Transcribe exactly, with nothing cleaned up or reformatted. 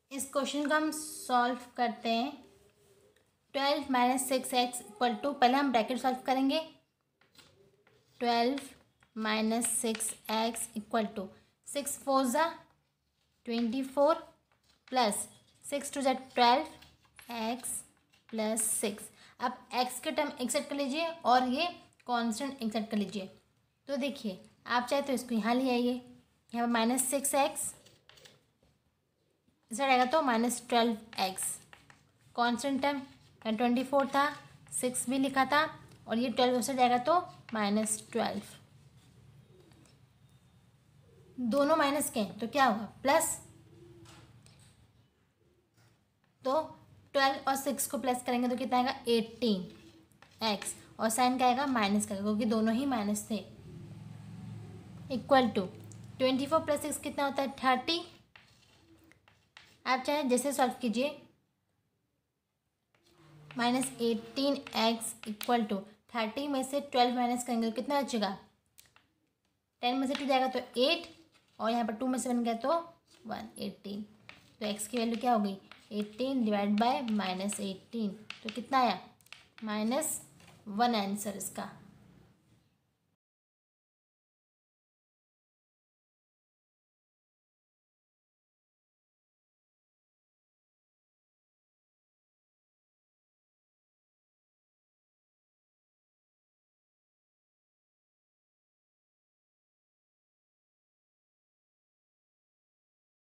इस क्वेश्चन को हम सॉल्व करते हैं। Twelve minus six x equal to, पहले हम ब्रैकेट सॉल्व करेंगे। Twelve minus six x equal to six four ज़ा twenty four plus six two ज़ा ट्वेल्व एक्स प्लस सिक्स। अब एक्स के टर्म एक्सेप्ट कर लीजिए और ये कांस्टेंट एक्सेप्ट कर लीजिए। तो देखिए, आप चाहे तो इसको यहाँ ले आइए, यहाँ पर माइनस सिक्स एक्स इस आएगा तो minus twelve x. Constant term यहाँ ट्वेंटी फोर था, सिक्स भी लिखा था, और ये ट्वेल्व उस जाएगा तो माइनस ट्वेल्व। दोनों माइनस के हैं तो क्या होगा, प्लस। तो ट्वेल्व और सिक्स को प्लस करेंगे तो कितना आएगा, एटीन एक्स, और साइन क्या आएगा, माइनस का, क्योंकि दोनों ही माइनस थे। Equal to twenty four plus six कितना होता है, थर्टी। आप चाहे जैसे सॉल्व कीजिए। Minus eighteen x equal to thirty में से ट्वेल्व माइनस करेंगे तो कितना बचेगा, टेन में से टू जाएगा तो एट, और यहाँ पर टू में से बन गया तो वन, एटीन। तो एक्स की वैल्यू क्या हो गई, eighteen divide by minus eighteen, तो कितना आया, माइनस वन आंसर इसका।